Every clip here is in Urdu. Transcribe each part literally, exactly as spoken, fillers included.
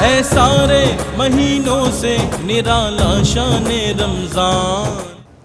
ہے سارے مہینوں سے نرالا شان رمضان۔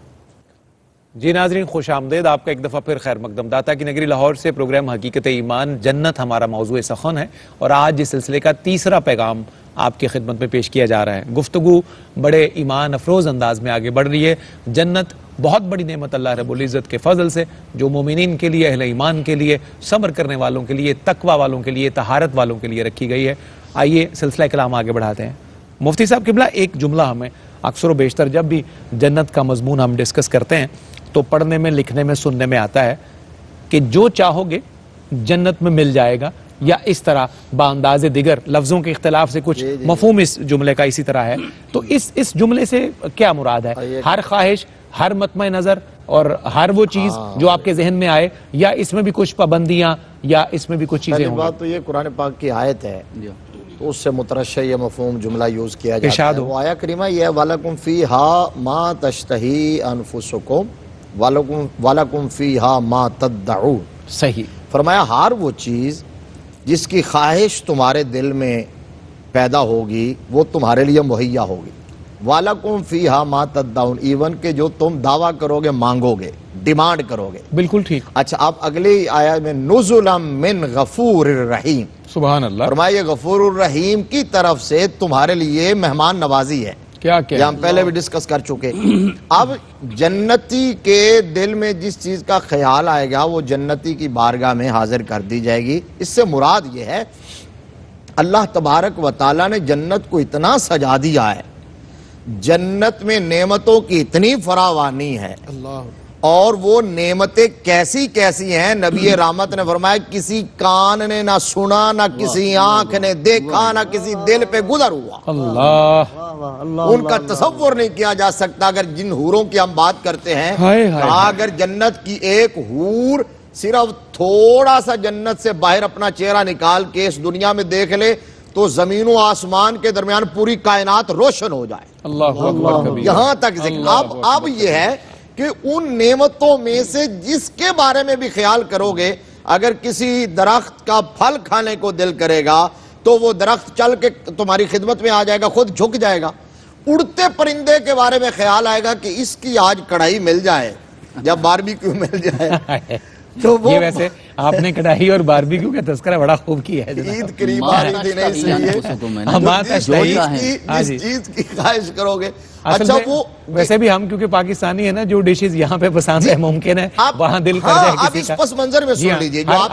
جی ناظرین، خوش آمدید آپ کا ایک دفعہ پھر خیر مقدم۔ داتا کی نگری لاہور سے پروگرام حقیقت ایمان جنت ہمارا موضوع سخن ہے، اور آج اس سلسلے کا تیسرا پیغام آپ کی خدمت میں پیش کیا جا رہا ہے۔ گفتگو بڑے ایمان افروز انداز میں آگے بڑھ رہی ہے۔ جنت بہت بڑی نعمت اللہ رب العزت کے فضل سے جو مومنین کے لیے، اہل ایمان کے لیے، صبر کرنے والوں کے لیے، تقوی والوں کے لیے، طہارت والوں کے لیے رکھی گئی ہے۔ آئیے سلسلہ کلام آگے بڑھاتے ہیں۔ مفتی صاحب قبلہ، ایک جملہ ہمیں اکثر و بیشتر جب بھی جنت کا مضمون ہم ڈسکس کرتے ہیں تو پڑھنے میں، لکھنے میں، سننے میں آتا ہے کہ جو چاہو گے جنت میں مل جائے گا، یا اس طرح بانداز دیگر لفظوں کے اختلاف سے کچھ مفہوم اس جملے کا اسی طرح ہے۔ تو اس اس جملے سے کیا مراد ہے؟ ہر خواہش، ہر مطمع نظر اور ہر وہ چیز جو آپ کے ذہن میں آئے، یا اس میں بھی کچھ پابندیاں یا اس میں بھی کچھ چیزیں ہوں؟ بات تو یہ قرآن پاک کی آیت ہے تو اس سے مترشح یہ مفہوم جملہ یوز کیا جاتا ہے۔ وہ آیہ کریمہ یہ ہے وَلَكُمْ فِيهَا مَا تَشْتَهِي أَنفُسُكُمْ وَلَكُمْ فِيهَا مَا تَدَّعُونَ۔ صحیح فرمایا ہر وہ چیز جس کی خواہش تمہارے دل میں پیدا ہوگی وہ تمہارے لیے مہیا ہوگی۔ وَلَكُمْ فِيهَا مَا تَدَّعُونَ، ایون کہ جو تم دعویٰ کرو گے، مانگو گے، ڈیمانڈ کرو گے۔ بالکل ٹھیک۔ اچھا، اب اگلی آیت میں نُزُلًا مِّن غَفُورِ الرَّحِيمِ، سبحان اللہ، فرمایا یہ غفور الرحیم کی طرف سے تمہارے لیے مہمان نوازی ہے۔ کیا کیا یہ ہم پہلے بھی ڈسکس کر چکے۔ اب جنتی کے دل میں جس چیز کا خیال آئے گا وہ جنتی کی بارگاہ میں حاضر کر دی جائے گی۔ اس سے مراد یہ ہے اللہ تبارک و تعالیٰ نے جنت کو اتنا سجا دیا ہے، جنت میں نعمتوں کی اتنی فراوانی ہے، اور وہ نعمتیں کیسی کیسی ہیں، نبی رحمت نے فرمایا کسی کان نے نہ سنا، نہ کسی آنکھ نے دیکھا، نہ کسی دل پہ گزر ہوا، اللہ ان کا تصور نہیں کیا جا سکتا۔ اگر جن حوروں کی ہم بات کرتے ہیں، کہا اگر جنت کی ایک حور صرف تھوڑا سا جنت سے باہر اپنا چہرہ نکال کے اس دنیا میں دیکھ لے تو زمین و آسمان کے درمیان پوری کائنات روشن ہو جائے۔ اللہ اکبر کبیر۔ یہاں تک ذکر۔ اب اب یہ ہے کہ ان نعمتوں میں سے جس کے بارے میں بھی خیال کرو گے، اگر کسی درخت کا پھل کھانے کو دل کرے گا تو وہ درخت چل کے تمہاری خدمت میں آ جائے گا، خود جھک جائے گا۔ اڑتے پرندے کے بارے میں خیال آئے گا کہ اس کی آج کڑھائی مل جائے، جب باربیکیو مل جائے تو وہ یہ ویسے آپ نے کڑھائی اور باربیکیو کا تذکرہ بڑا خوب کیا ہے۔ عید قریب آ رہی تھی، نہیں صحیح ہے، جس چیز کی خواہش کرو گے۔ اچھا، وہ ویسے بھی ہم کیونکہ پاکستانی ہیں نا، جو ڈشز یہاں پہ پسند ہے ممکن ہے وہاں دل کر جائے اب اس پس منظر میں سن لیجئے، جو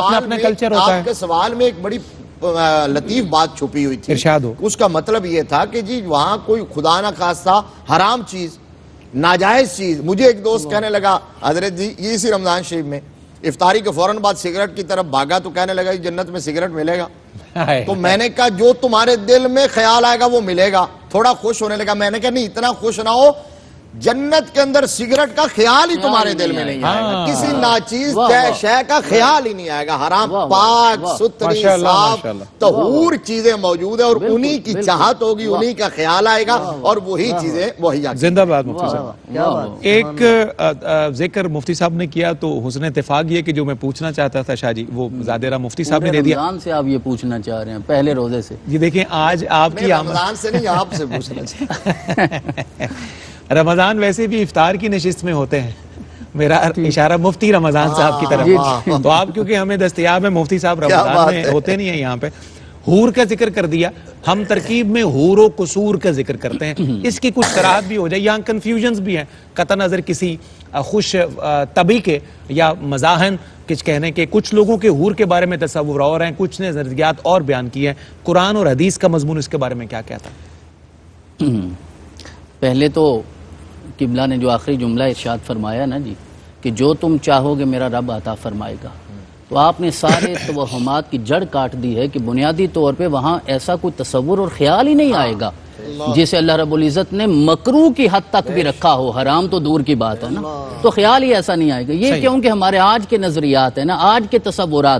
آپ کے سوال میں ایک بڑی لطیف بات چھپی ہوئی تھی، ارشاد ہو۔ اس کا مطلب یہ تھا کہ جی وہاں کوئی خدا نہ خواستہ حرام چیز، ناجائز چیز۔ مجھے ایک دوست کہنے لگا حضرت جی یہ اسی رمضان شریف میں افطاری کے فوراً بعد سگریٹ کی طرف بھاگا تو کہنے لگا جنت میں سگریٹ ملے گا؟ تو میں نے کہا جو تمہارے دل میں خیال آئے گا وہ ملے گا۔ تھوڑا خوش ہونے لگا، میں نے کہا نہیں اتنا خوش نہ ہو، جنت کے اندر سگریٹ کا خیال ہی تمہارے دل میں نہیں آئے گا، کسی ناچیز شے کا خیال ہی نہیں آئے گا، حرام پاک ستھری صاف طہور چیزیں موجود ہیں، اور انہی کی چاہت ہوگی، انہی کا خیال آئے گا، اور وہی چیزیں وہی آگے۔ زندہ باد مفتی صاحب۔ ایک ذکر مفتی صاحب نے کیا تو حسن اتفاق یہ کہ جو میں پوچھنا چاہتا تھا شاہ جی وہ زادرہ مفتی صاحب نے دے دیا۔ رمضان سے آپ یہ پوچھنا چاہ رہے ہیں، پہلے روزے سے؟ یہ دیکھیں آج آپ کی رمضان سے نہیں، آپ سے پوچھنا چاہتا رمضان ویسے بھی افطار کی نشست میں ہوتے ہیں، میرا اشارہ مفتی رمضان صاحب کی طرف، تو آپ کیونکہ ہمیں دستیاب ہے مفتی صاحب رمضان میں ہوتے نہیں ہیں یہاں پہ۔ حور کا ذکر کر دیا، ہم ترکیب میں حور و قصور کا ذکر کرتے ہیں، اس کی کچھ صراحت بھی ہو جائے، یہاں کنفیوژنز بھی ہیں، قطع نظر کسی خوش طبی کے یا مزاحن کچھ کہنے کے، کچھ لوگوں کے حور کے بارے میں تصور اور ہیں، کچھ نے نظریات اور بیان کیے ہیں۔ قرآن اور حدیث کا مضمون اس کے بارے میں کیا کہتا؟ پہلے تو قبلہ نے جو آخری جملہ ارشاد فرمایا نا جی کہ جو تم چاہو گے میرا رب عطا فرمائے گا، تو آپ نے سارے توہمات کی جڑ کاٹ دی ہے کہ بنیادی طور پہ وہاں ایسا کوئی تصور اور خیال ہی نہیں آئے گا جسے اللہ رب العزت نے مکروہ کی حد تک بھی رکھا ہو، حرام تو دور کی بات ہے نا، تو خیال ہی ایسا نہیں آئے گا۔ یہ کیونکہ ہمارے آج کے نظریات ہیں نا، آج کے تصورات ہیں،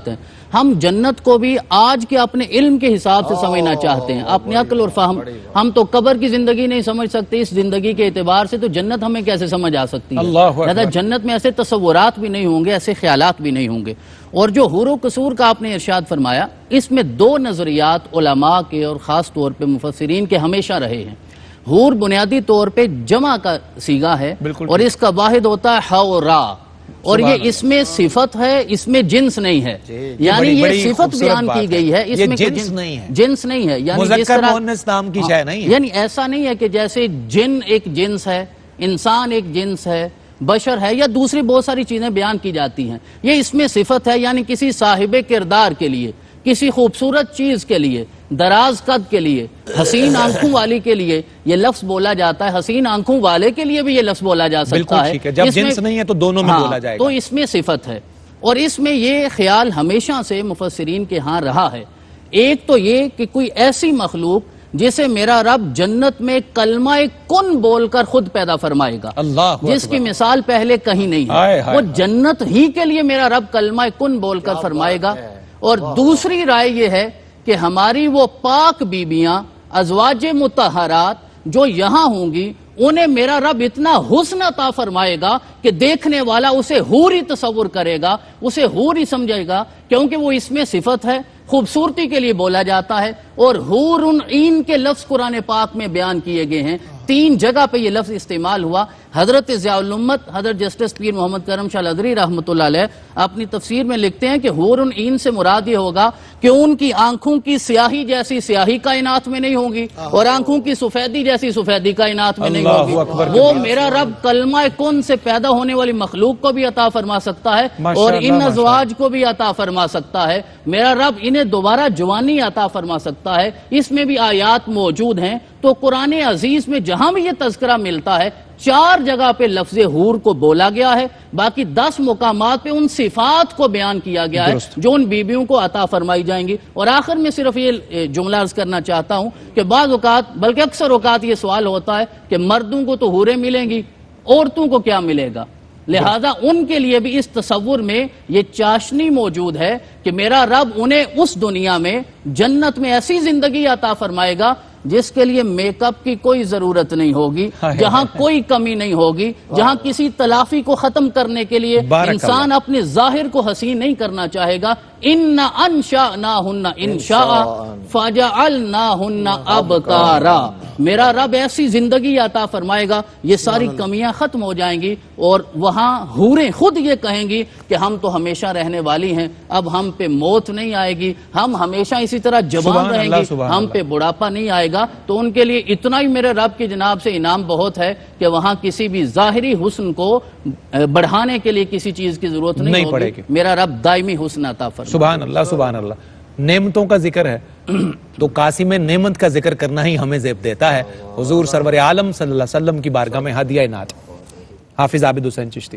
ہم جنت کو بھی آج کے اپنے علم کے حساب سے سمجھنا چاہتے ہیں، اپنی عقل اور فہم. ہم تو قبر کی زندگی نہیں سمجھ سکتے، اس زندگی کے اعتبار سے تو جنت ہمیں کیسے سمجھ آ سکتی ہے؟ لہذا جنت میں ایسے تصورات بھی نہیں ہوں گے، ایسے خیالات بھی نہیں ہوں گے. اور جو حور و قصور کا آپ نے ارشاد فرمایا، اس میں دو نظریات علماء کے اور خاص طور پہ مفسرین کے ہمیشہ رہے ہیں. حور بنیادی طور پہ جمع کا صیغہ ہے اور اس کا واحد ہوتا ہے حورا، اور یہ اس میں صفت ہے، اس میں جنس نہیں ہے. یعنی یہ صفت بیان کی گئی ہے، اس میں جنس نہیں ہے، جنس نہیں ہے. یعنی جس طرح نام کی شے نہیں ہے، یعنی ایسا نہیں ہے کہ جیسے جن ایک جنس ہے، انسان ایک جنس ہے، بشر ہے، یا دوسری بہت ساری چیزیں بیان کی جاتی ہیں. یہ اس میں صفت ہے، یعنی کسی صاحب کردار کے لیے، کسی خوبصورت چیز کے لیے، دراز قد کے لیے، حسین آنکھوں والی کے لیے یہ لفظ بولا جاتا ہے. حسین آنکھوں والے کے لیے بھی یہ لفظ بولا جا سکتا ہے. جب جنس نہیں ہے تو دونوں میں بولا جائے گا. تو اس میں صفت ہے، اور اس میں یہ خیال ہمیشہ سے مفسرین کے ہاں رہا ہے. ایک تو یہ کہ کوئی ایسی مخلوق جسے میرا رب جنت میں کلمہ کن بول کر خود پیدا فرمائے گا، جس کی مثال پہلے کہیں نہیں ہے، وہ جنت ہی کے لیے میرا رب کلمہ کن بول کر فرمائے گا. اور دوسری رائے یہ ہے کہ ہماری وہ پاک بیبیاں ازواج مطہرات جو یہاں ہوں گی، انہیں میرا رب اتنا حسن عطا فرمائے گا کہ دیکھنے والا اسے حور ہی تصور کرے گا، اسے حور ہی سمجھے گا، کیونکہ وہ اس میں صفت ہے، خوبصورتی کے لیے بولا جاتا ہے. اور حور عین کے لفظ قرآن پاک میں بیان کیے گئے ہیں، تین جگہ پہ یہ لفظ استعمال ہوا. حضرت ضیاء الامت حضرت جسٹس پیر محمد کرم شاہ الازہری رحمۃ اللہ علیہ اپنی تفسیر میں لکھتے ہیں کہ حور عین سے مراد یہ ہوگا کہ ان کی آنکھوں کی سیاہی جیسی سیاہی کائنات میں نہیں ہوگی، اور آنکھوں کی سفیدی جیسی سفیدی کائنات میں نہیں ہوگی. وہ میرا رب کلمہ کن سے پیدا ہونے والی مخلوق کو بھی عطا فرما سکتا ہے اور ان ازواج کو بھی عطا فرما سکتا ہے. میرا رب انہیں دوبارہ جوانی عطا فرما سکتا ہے. اس میں بھی آیات موجود ہیں. تو قرآن عزیز میں جہاں بھی یہ تذکرہ ملتا ہے، چار جگہ پہ لفظ حور کو بولا گیا ہے، باقی دس مقامات پہ ان صفات کو بیان کیا گیا ہے جو ان بیبیوں کو عطا فرمائی جائیں گی. اور آخر میں صرف یہ جملہ عرض کرنا چاہتا ہوں کہ بعض اوقات بلکہ اکثر اوقات یہ سوال ہوتا ہے کہ مردوں کو تو حوریں ملیں گی، عورتوں کو کیا ملے گا؟ لہذا ان کے لیے بھی اس تصور میں یہ چاشنی موجود ہے کہ میرا رب انہیں اس دنیا میں جنت میں ایسی زندگی عطا فرمائے گا جس کے لیے میک اپ کی کوئی ضرورت نہیں ہوگی، جہاں کوئی کمی نہیں ہوگی، جہاں کسی تلافی کو ختم کرنے کے لیے انسان اپنے ظاہر کو حسین نہیں کرنا چاہے گا. اِنَّا أَنشَأْنَاهُنَّ إِنشَاءً فَجَعَلْنَاهُنَّ أَبْكَارًا. میرا رب ایسی زندگی عطا فرمائے گا، یہ ساری کمیاں ختم ہو جائیں گی، اور وہاں حوریں خود یہ کہیں گی کہ ہم تو ہمیشہ رہنے والی ہیں، اب ہم پہ موت نہیں آئے گی، ہم ہمیشہ اسی طرح جوان رہیں گی، ہم پہ بڑھاپا نہیں آئے گا. تو ان کے لیے اتنا ہی میرے رب کی جناب سے انعام بہت ہے کہ وہاں کسی بھی ظاہری حسن کو بڑھانے کے لیے کسی چیز کی ضرورت نہیں ہوگی. میرا رب دائمی حسن عطا فرمائے. سبحان اللہ سبحان اللہ. نعمتوں کا ذکر ہے تو قاسم نعمت کا ذکر کرنا ہی ہمیں زیب دیتا ہے. حضور سرور عالم صلی اللہ علیہ وسلم کی بارگاہ میں ہدیہ نعت حافظ عابد حسین چشتی.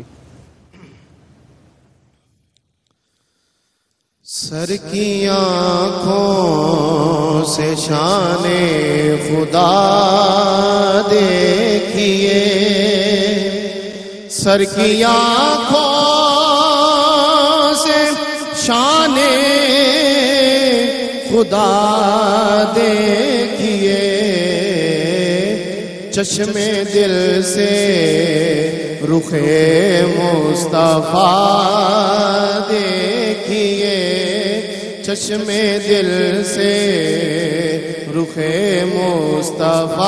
سر کی آنکھوں سے شان خدا دیکھیے، سر کی آنکھوں سے شان خدا دیکھیے، چشم دل سے رخ مصطفیٰ دیکھیے، چشم دل سے رخ مصطفیٰ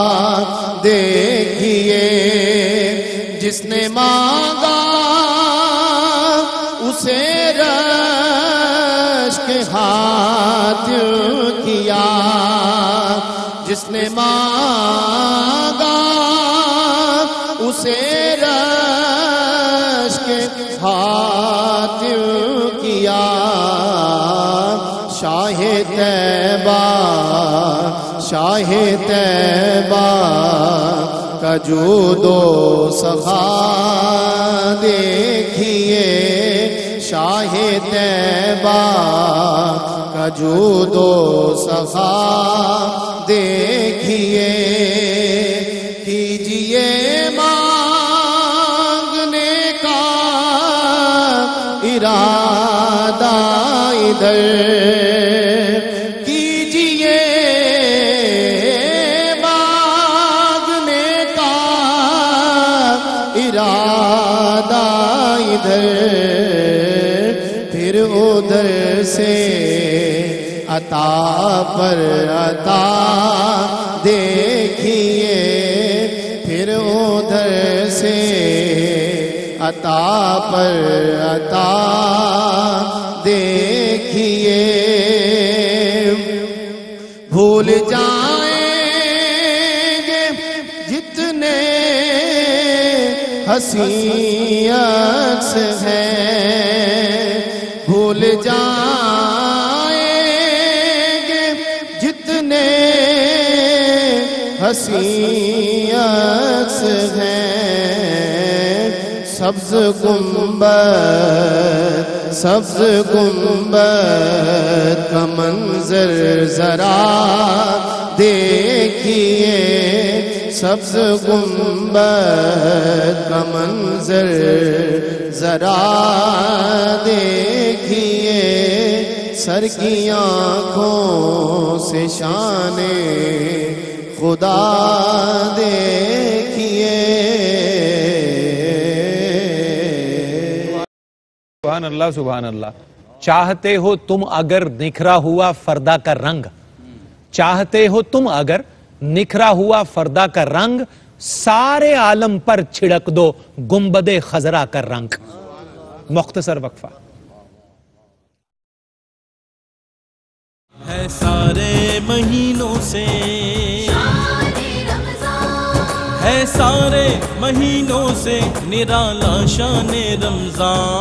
دیکھیے. جس نے مانگا اسے رشک ہاتھ کیا، جس نے مانگا اسے رشک ہاتھ کیا. شاہ طیبہ شاہ طیبہ کا جود و سخا دیکھیے، شاہ طیبہ کا جود و سخا دیکھیے. کیجئے مانگنے کا ارادہ ادھر کیجئے باغنے کا ارادہ ادھر پھر ادھر سے عطا پر عطا دیکھیے پھر ادھر سے عطا پر عطا دیکھیے بھول جائیں گے جتنے حسین عکس ہیں بھول جائیں گے جتنے حسین عکس ہیں سبز گنبد سبز گنبد کا منظر ذرا دیکھیے سبز گنبد کا منظر ذرا دیکھیے سر کی آنکھوں سے شان خدا دیکھیے سبحان اللہ سبحان اللہ. چاہتے ہو تم اگر نکھرا ہوا فردا کا رنگ چاہتے ہو تم اگر نکھرا ہوا فردا کا رنگ سارے عالم پر چھڑک دو گنبد خضرا کا رنگ. مختصر وقفہ. ہے سارے مہینوں سے ہے سارے مہینوں سے نرالا شان رمضان.